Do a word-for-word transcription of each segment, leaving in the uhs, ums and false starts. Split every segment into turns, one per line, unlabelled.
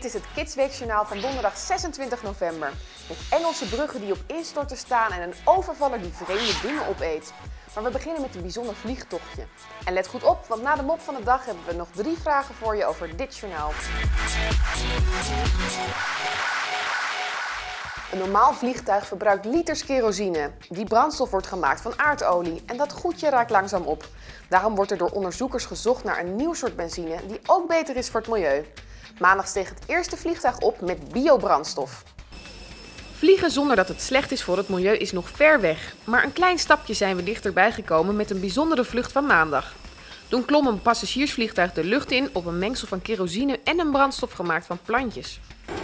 is het Kidsweekjournaal van donderdag zesentwintig november. Met Engelse bruggen die op instorten staan en een overvaller die vreemde dingen opeet. Maar we beginnen met een bijzonder vliegtochtje. En let goed op, want na de mop van de dag hebben we nog drie vragen voor je over dit journaal. Een normaal vliegtuig verbruikt liters kerosine. Die brandstof wordt gemaakt van aardolie en dat goedje raakt langzaam op. Daarom wordt er door onderzoekers gezocht naar een nieuw soort benzine die ook beter is voor het milieu. Maandag steeg het eerste vliegtuig op met biobrandstof. Vliegen zonder dat het slecht is voor het milieu is nog ver weg. Maar een klein stapje zijn we dichterbij gekomen met een bijzondere vlucht van maandag. Toen klom een passagiersvliegtuig de lucht in op een mengsel van kerosine en een brandstof gemaakt van plantjes.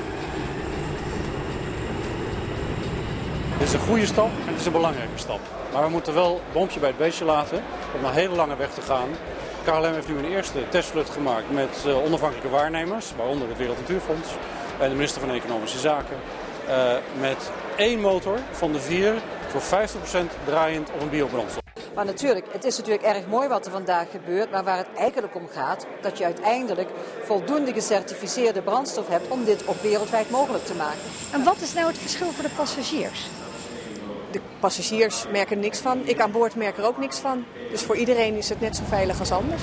Dit is een goede stap en het is een belangrijke stap. Maar we moeten wel het boompje bij het beestje laten om een hele lange weg te gaan. K L M heeft nu een eerste testvlucht gemaakt met uh, onafhankelijke waarnemers, waaronder het Wereld Natuurfonds en de minister van Economische Zaken. Uh, met één motor van de vier voor vijftig procent draaiend op een biobrandstof.
Maar natuurlijk, het is natuurlijk erg mooi wat er vandaag gebeurt, maar waar het eigenlijk om gaat, dat je uiteindelijk voldoende gecertificeerde brandstof hebt om dit ook wereldwijd mogelijk te maken.
En wat is nou het verschil voor de passagiers?
De passagiers merken niks van, ik aan boord merk er ook niks van. Dus voor iedereen is het net zo veilig als anders.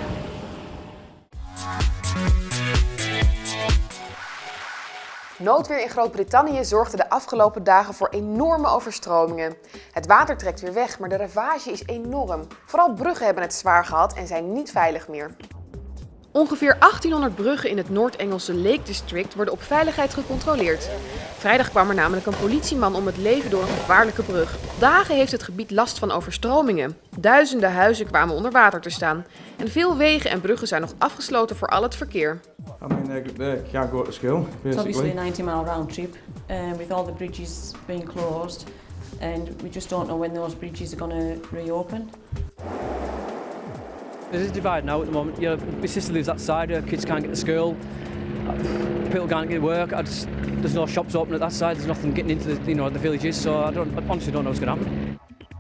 Noodweer in Groot-Brittannië zorgde de afgelopen dagen voor enorme overstromingen. Het water trekt weer weg, maar de ravage is enorm. Vooral bruggen hebben het zwaar gehad en zijn niet veilig meer. Ongeveer achttienhonderd bruggen in het Noord-Engelse Lake District worden op veiligheid gecontroleerd. Vrijdag kwam er namelijk een politieman om het leven door een gevaarlijke brug. Dagen heeft het gebied last van overstromingen. Duizenden huizen kwamen onder water te staan. En veel wegen en bruggen zijn nog afgesloten voor al het verkeer.
I mean, they, they can't go to school, basically.
It's obviously a ninety mile round trip, uh, with all the bridges being closed, and we just don't know when those bridges are going to reopen.
There's a divide now at the moment. You know, my sister lives that side, her kids can't get to school, people can't get to work, I just, there's no shops open at that side, there's nothing getting into the, you know, the villages, so I, don't, I honestly don't know what's going to happen.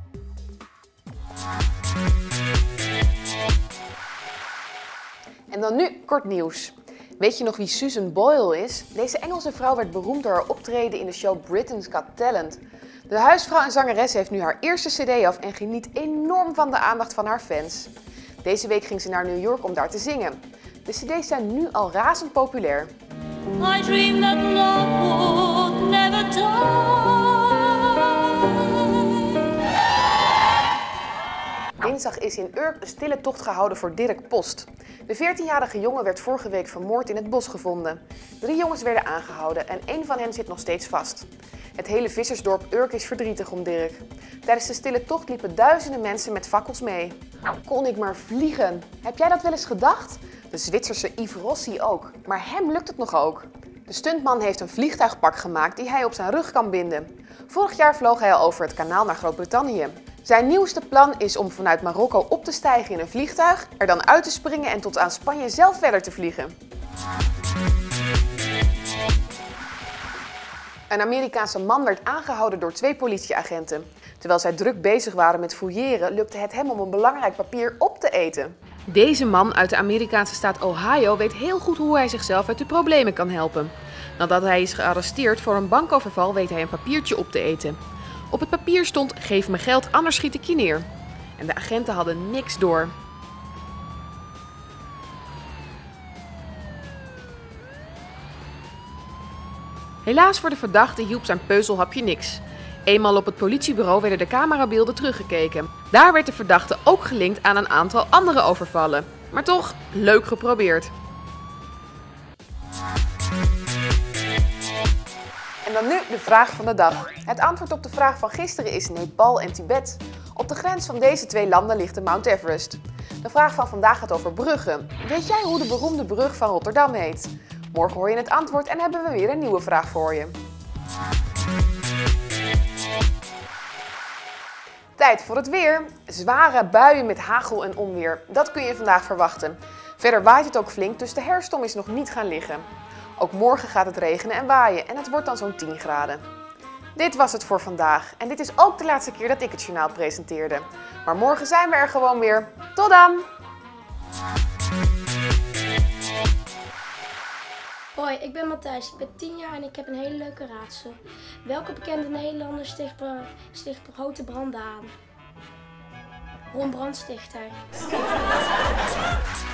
En dan nu kort nieuws. Weet je nog wie Susan Boyle is? Deze Engelse vrouw werd beroemd door haar optreden in de show Britain's Got Talent. De huisvrouw en zangeres heeft nu haar eerste cd af en geniet enorm van de aandacht van haar fans. Deze week ging ze naar New York om daar te zingen. De cd's zijn nu al razend populair.
I dream that love would never die.
Dinsdag is in Urk een stille tocht gehouden voor Dirk Post. De veertienjarige jongen werd vorige week vermoord in het bos gevonden. Drie jongens werden aangehouden en één van hen zit nog steeds vast. Het hele vissersdorp Urk is verdrietig om Dirk. Tijdens de stille tocht liepen duizenden mensen met fakkels mee. Kon ik maar vliegen? Heb jij dat wel eens gedacht? De Zwitserse Yves Rossi ook. Maar hem lukt het nog ook. De stuntman heeft een vliegtuigpak gemaakt die hij op zijn rug kan binden. Vorig jaar vloog hij al over het kanaal naar Groot-Brittannië. Zijn nieuwste plan is om vanuit Marokko op te stijgen in een vliegtuig, er dan uit te springen en tot aan Spanje zelf verder te vliegen. Een Amerikaanse man werd aangehouden door twee politieagenten. Terwijl zij druk bezig waren met fouilleren, lukte het hem om een belangrijk papier op te eten. Deze man uit de Amerikaanse staat Ohio weet heel goed hoe hij zichzelf uit de problemen kan helpen. Nadat hij is gearresteerd voor een bankoverval weet hij een papiertje op te eten. Op het papier stond: geef me geld, anders schiet ik je neer. En de agenten hadden niks door. Helaas voor de verdachte hielp zijn peuzelhapje niks. Eenmaal op het politiebureau werden de camerabeelden teruggekeken. Daar werd de verdachte ook gelinkt aan een aantal andere overvallen. Maar toch, leuk geprobeerd. En dan nu de vraag van de dag. Het antwoord op de vraag van gisteren is Nepal en Tibet. Op de grens van deze twee landen ligt de Mount Everest. De vraag van vandaag gaat over bruggen. Weet jij hoe de beroemde brug van Rotterdam heet? Morgen hoor je het antwoord en hebben we weer een nieuwe vraag voor je. Tijd voor het weer. Zware buien met hagel en onweer. Dat kun je vandaag verwachten. Verder waait het ook flink, dus de herfststorm is nog niet gaan liggen. Ook morgen gaat het regenen en waaien en het wordt dan zo'n tien graden. Dit was het voor vandaag en dit is ook de laatste keer dat ik het journaal presenteerde. Maar morgen zijn we er gewoon weer. Tot dan!
Hoi, ik ben Matthijs, ik ben tien jaar en ik heb een hele leuke raadsel. Welke bekende Nederlander sticht, sticht grote branden aan? Ron Brandstichter.